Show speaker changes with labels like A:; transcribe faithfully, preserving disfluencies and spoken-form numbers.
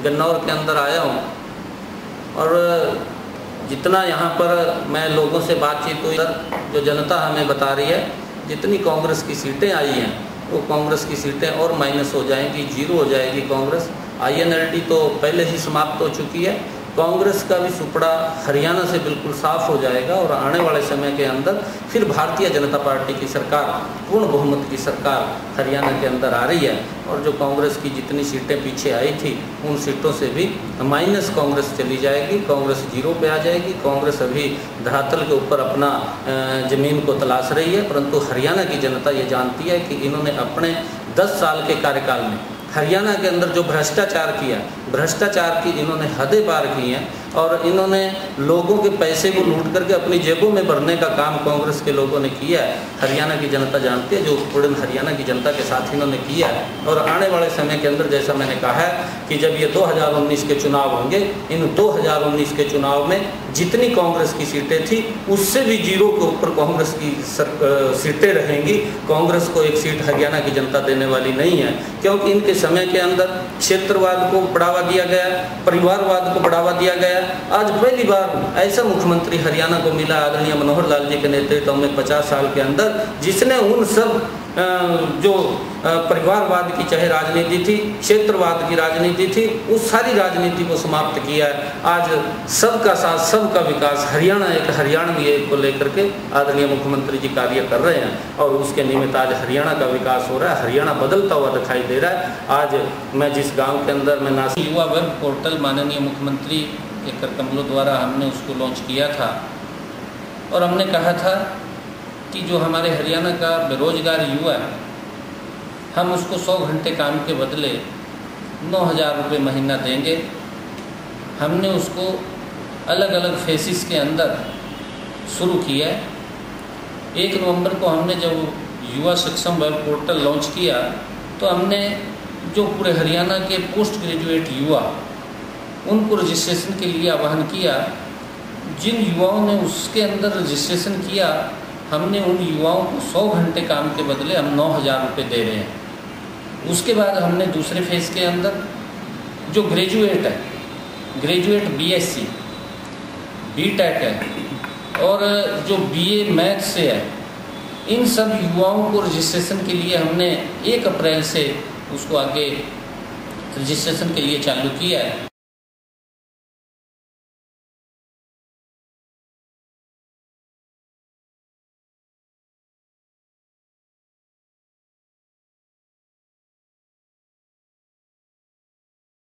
A: गन्नौर के अंदर आया हूँ और जितना यहाँ पर मैं लोगों से बातचीत हुई, जो जनता हमें बता रही है जितनी कांग्रेस की सीटें आई हैं वो कांग्रेस की सीटें और माइनस हो जाएंगी, जीरो हो जाएगी Congress. I N L D तो पहले ही समाप्त हो चुकी है। कांग्रेस का भी सुपड़ा हरियाणा से बिल्कुल साफ हो जाएगा और आने वाले समय के अंदर फिर भारतीय जनता पार्टी की सरकार, पूर्ण बहुमत की सरकार हरियाणा के अंदर आ रही है। और जो कांग्रेस की जितनी सीटें पीछे आई थी उन सीटों से भी माइनस कांग्रेस चली जाएगी, कांग्रेस जीरो पे आ जाएगी। कांग्रेस अभी धरातल के ऊपर अपना ज़मीन को तलाश रही है, परंतु हरियाणा की जनता ये जानती है कि इन्होंने अपने दस साल के कार्यकाल में हरियाणा के अंदर जो भ्रष्टाचार किया, भ्रष्टाचार की इन्होंने हदें पार की हैं और इन्होंने लोगों के पैसे को लूट करके अपनी जेबों में भरने का काम कांग्रेस के लोगों ने किया है। हरियाणा की जनता जानती है, जो पूर्ण हरियाणा की जनता के साथ इन्होंने किया है। और आने वाले समय के अंदर जैसा मैंने कहा है कि जब ये दो हज़ार उन्नीस के चुनाव होंगे, इन दो हज़ार उन्नीस के चुनाव में जितनी कांग्रेस की सीटें थी उससे भी जीरो के ऊपर कांग्रेस की सीटें रहेंगी। कांग्रेस को एक सीट हरियाणा की जनता देने वाली नहीं है, क्योंकि इनके समय के अंदर क्षेत्रवाद को बढ़ावा दिया गया, परिवारवाद को बढ़ावा दिया गया। आज पहली बार ऐसा मुख्यमंत्री हरियाणा को मिला आदरणीय मनोहर लाल जी के नेतृत्व में पचास साल के अंदर, जिसने उन सब जो परिवारवाद की चाहे राजनीति थी, क्षेत्रवाद की राजनीति थी, उस सारी राजनीति को समाप्त किया है। आज सबका साथ सबका विकास, हरियाणा एक हरियाणवी एक को लेकर के आदरणीय मुख्यमंत्री जी कार्य कर रहे हैं और उसके निमित्त आज हरियाणा का विकास हो रहा है, हरियाणा बदलता हुआ दिखाई दे रहा है। आज मैं जिस गाँव के अंदर मैं नासिक युवा वर्ग पोर्टल माननीय मुख्यमंत्री के कर कमलों द्वारा हमने उसको लॉन्च किया था और हमने कहा था कि जो हमारे हरियाणा का बेरोजगार युवा है, हम उसको सौ घंटे काम के बदले नौ हज़ार रुपये महीना देंगे। हमने उसको अलग अलग फेसिस के अंदर शुरू किया है। एक नवंबर को हमने जब युवा सक्षम वेब पोर्टल लॉन्च किया तो हमने जो पूरे हरियाणा के पोस्ट ग्रेजुएट युवा उनको रजिस्ट्रेशन के लिए आह्वान किया। जिन युवाओं ने उसके अंदर रजिस्ट्रेशन किया, हमने उन युवाओं को सौ घंटे काम के बदले हम नौ हज़ार रुपये दे रहे हैं। उसके बाद हमने दूसरे फेज़ के अंदर जो ग्रेजुएट है, ग्रेजुएट बीएससी, बीटेक है और जो बीए मैथ से है, इन सब युवाओं को रजिस्ट्रेशन के लिए हमने एक अप्रैल से उसको आगे रजिस्ट्रेशन के लिए चालू किया है।